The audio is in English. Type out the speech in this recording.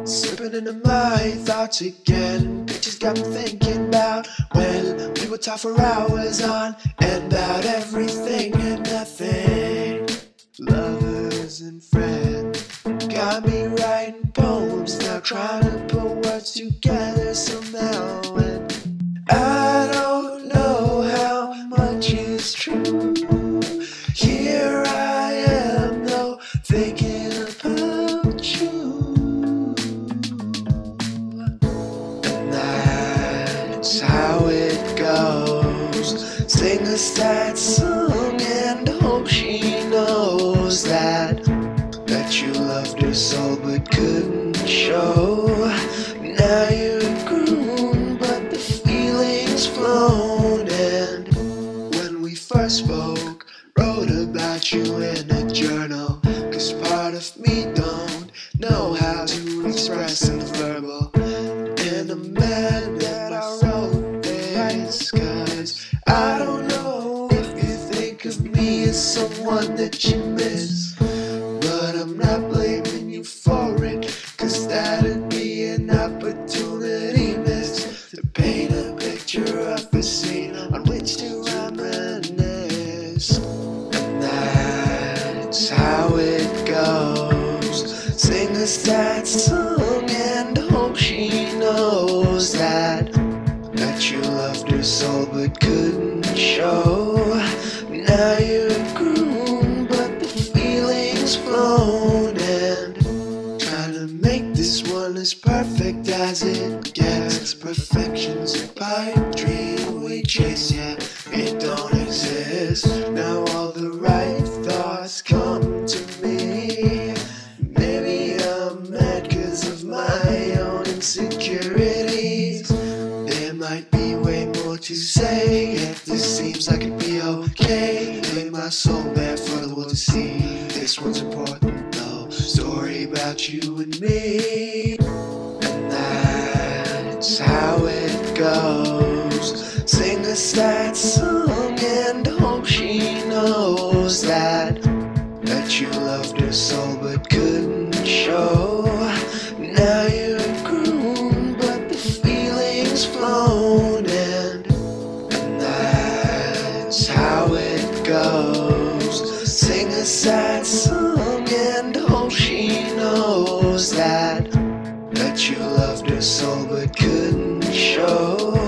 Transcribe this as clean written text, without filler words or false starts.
Slipping into my thoughts again. Pictures got me thinking about when we would talk for hours on and about everything and nothing. Lovers and friends got me writing poems now, trying to put words together somehow. And I don't know how much is true. Here I am though, thinking about you. And that's how it goes. Sing a sad song and hope she knows that you loved her so but couldn't show. Now you're grown but the feeling's flown. And when we first spoke, wrote about you in a journal, 'cause part of me don't know how to express in verbal. And I'm mad that I wrote this, 'cause I don't know if you think of me as someone that you miss. But I'm not blaming you for it, 'cause that'd be an opportunity missed to paint a picture of a scene on which to reminisce. And that's how it goes. Sing a sad song and hope she knows that you loved her so but couldn't show. Now you're grown but the feeling's flown. And trying to make this one as perfect as it gets. Perfection's a pipe dream we chase, yeah, it don't exist. Now all the right thoughts come to me. Maybe I'm mad 'cause of my own insecurities. There might be way more to say, yet this seems like it'd be okay. Lay my soul bare for the world to see. This one's important though, story about you and me. And that's how it goes. Sing a sad song and hope she knows that you loved her so but couldn't show. Now you're grown but the feeling's flown. And that's how it goes. Sing a sad song and hope she knows that you loved her so but couldn't show.